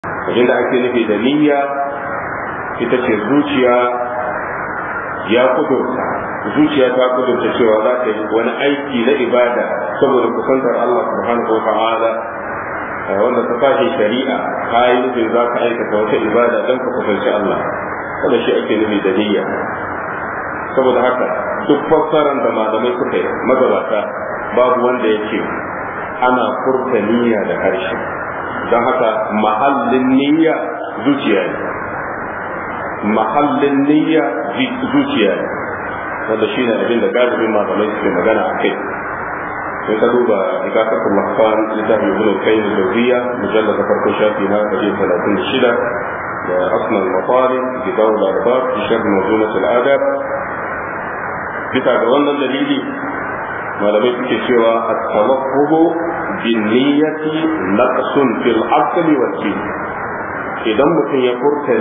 abinda ake nufi da niyya ita ce zuciya ya kudurta, zuciya ta kudurta cewa za ta yi wani aiki na ibada saboda kusantar Allah subhanahu wa ta'ala, wanda ta fashe shari'a ka yi nufin za ka aikata wata ibada don ka kusanci Allah, wanda shi ake nufi da niyya. Saboda haka duk fassaran da malamai suka yi magabata babu wanda ya ce ana furta niyya da harshe, don haka mahallin niyya zuciya ne, mahallin niyya zuciya ne, wanda shi ne abin da galibin malamai suke magana a kai. sai ka duba ikafatul mahfan littafin ibn al-qayyim al-jawziyya mujallad da farko shafi na 36 da asnal matalib kitab al-arbab fi sharh mawdu'at al-adab. bisa ga wannan dalili malamai suke cewa at-tawaffuhu bin niyyati naqsun fil aqli wa din. idan mutum ya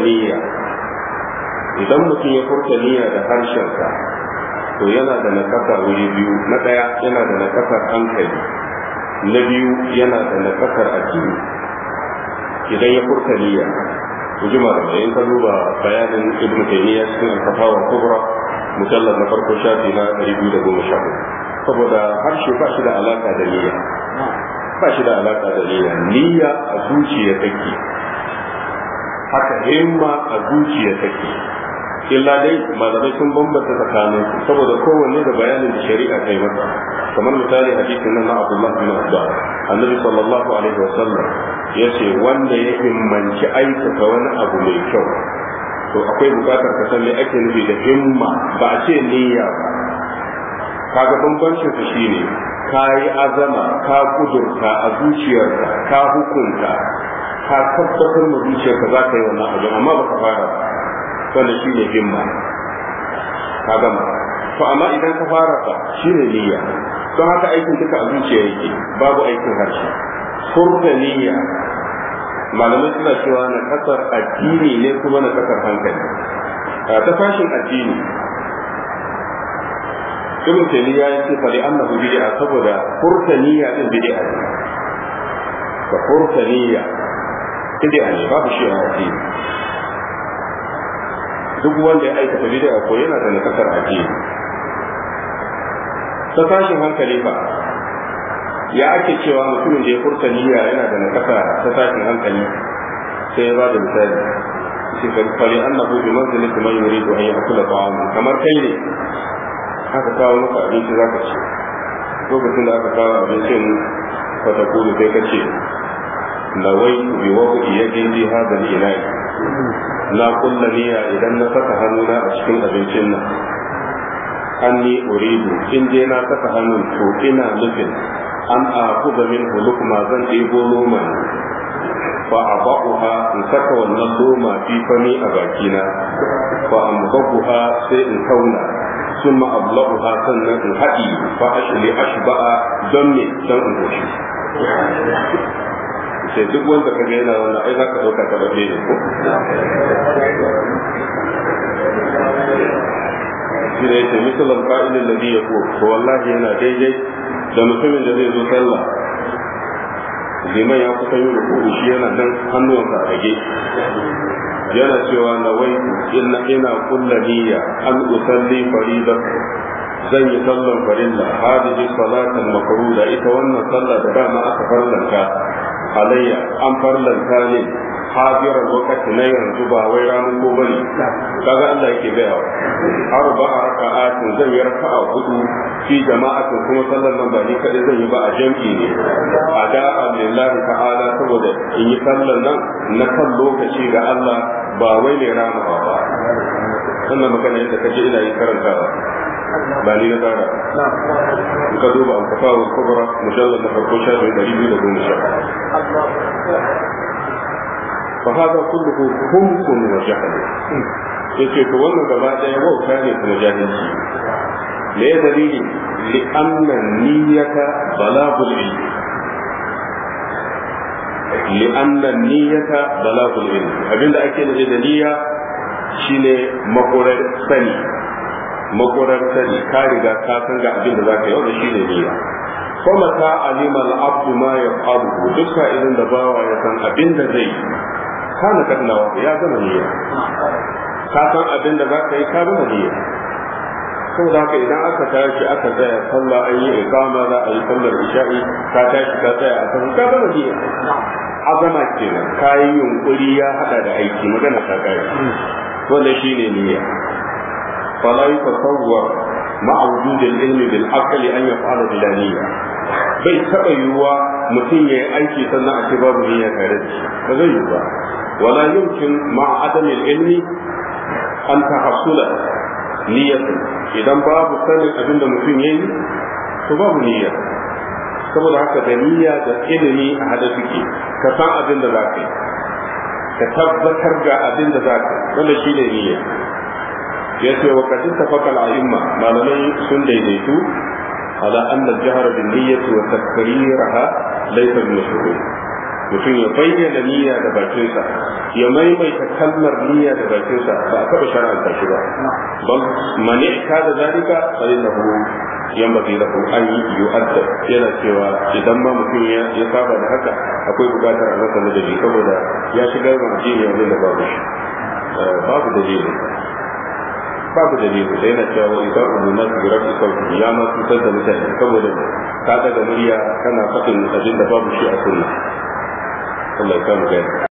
furta niyya da harshensa to yana da nakasa wuri biyu. na ɗaya yana da nakasar hankali, na biyu yana da nakasar addini. idan ya furta niyya ku ji malamai in ka duba bayanin ibn taymiyyah cikin al-fatawa kubra mujallad na farko shafi na 214. saboda harshe ba shi da alaka da niyya, niyya a zuciya take, haka himma a zuciya take. illa dai malamai sun bambanta tsakanin saboda kowanne da bayanin da shari'a ta yi masa. kamar misali hadisin nan na Abdullah bin Abbas, annabi sallallahu alaihi wasallam ya ce wanda ya himmanci aikata wani abu mai kyau to akwai bukatar ka san me ake nufi da himma, ba a ce niyya ba. kaga bambancin su shine ka yi azama, ka kudurta a zuciyarka, ka hukunta, ka tabbatar ma zuciyarka za ka yi wannan abu amma ba ka fara ba, wannan shi ne himma, ka gama. to amma idan ka fara fa shi ne niyya. don haka aikin duka a zuciya yake, babu aikin harshe. furta niyya malamai suna cewa na kasar addini ne kuma na kasar hankali. ta fashin addini ibn taymiya ya ce fali annahu bid'a, saboda furta niyya din bid'a ne. ka furta niyya bid'a ne, babu shi a addini. duk wanda ya aikata bid'a ko yana da nakasar addini. ta tashin hankali ba ya ake cewa mutumin da ya furta niyya yana da nakasa ta tashin hankali, sai ya bada misali shi fari annahu bi manzilati man yuridu an ya'kula ta'aman. kamar kai ne aka kawo maka abinci zaka ci, lokacin da aka kawo abincin fa ta kulu sai ka ce nawaitu bi wadi yadi fi hadha al-ina'i, na kulla niyya idan na saka hannuna a cikin abincin nan, anni uridu in dai na saka hannun to ina nufin an akuza min hulukma, zan ɗebo loma fa abaquha, in saka wannan loma fi fami a bakina, fa ambaquha sai in tauna, summa ablaquha sannan in haɗi, fa ashli ashba'a don me don in goshi. sai duk wanda ka yana wannan ai zaka dauka ta bace ne ko shi ne ce misalan fa'ilin da ya ko to wallahi yana daidai da mutumin da zai zo sallah, liman ya kusa yin ruku shi yana nan hannuwansa a rage yana cewa na wai ina kulla niyya an usalli farida, zan yi sallan farilla hadiji salatan makruda, ita wannan sallah da dama aka farlanta alayya, an farlanta ne hadirar lokaci na yanzu ba wai ranar ko bane. kaga Allah yake gaya wa arba'a raka'atin, zan yi raka'a hudu fi jama'atin, kuma sallan nan ba ni kadai zan yi ba a jam'i ne, ada'a lillahi ta'ala, saboda in yi sallan nan na kan lokaci ga Allah ba wai ne rana ba. sannan magana yadda kaje ina yi karantawa ba ni na tsara. in ka duba al-fatawa kubra mujallad na farko shafi 210. فهذا كله خمس وجهل. yace to wannan gaba daya wauta ne kuma jahilci. me ya dalili? li anna niyyata balagul ilm, li anna niyyata balagul ilm, abinda ake nufi da niyya shine makorar sani, ka riga ka san ga abinda zaka yi, wannan shine niyya. kuma ta alima al-abdu ma yaqabu, dukkan idan da bawa ya san abinda zai kana kadnawa ya gama niyya ka san abin da za ka yi ka gama niyya saboda haka idan aka tashi aka tsaya sallah an yi iqama za a yi sallar isha'i ka tashi ka tsaya a kan ka gama niyya azama kenan kayan yunkuri ya hada da aiki magana ta kai wannan shine niyya fala yatasawwar ma'a wujud al-ilmi bil aqli an yaf'ala bila niyya bai taba yiwuwa mutum ya yi aiki sannan a ce babu niyya tare da shi ba zai yiwu ba wala yumkin ma'a adam al-ilmi an tahassula niyyatu idan babu sanin abinda mutum yayi to babu niyya saboda haka da niyya da ilimi a hada suke ka san abin da za ka yi ka tabbatar ga abin da za ka yi wanda shi ne niyya ya ce wa kadin tafakal a'imma malamai sun daidaitu ala anna jahar bin niyyati wa takriraha laysa bi mashruh mutum ya bayyana niyya da bakinsa ya maimaita kalmar niyya da bakinsa ba a taɓa shar'anta shi ba bal man da zalika fa innahu yanbaghi lahu an yu'addab yana cewa idan ma mutum ya saba da haka akwai bukatar a masa madadi saboda ya shigar da addini abin da babu shi babu dalili da yana cewa idan umma su rafi sauki ya ma cutar da mutane saboda ka daga murya kana faɗin abin da babu shi a sunna Allah ya kama gani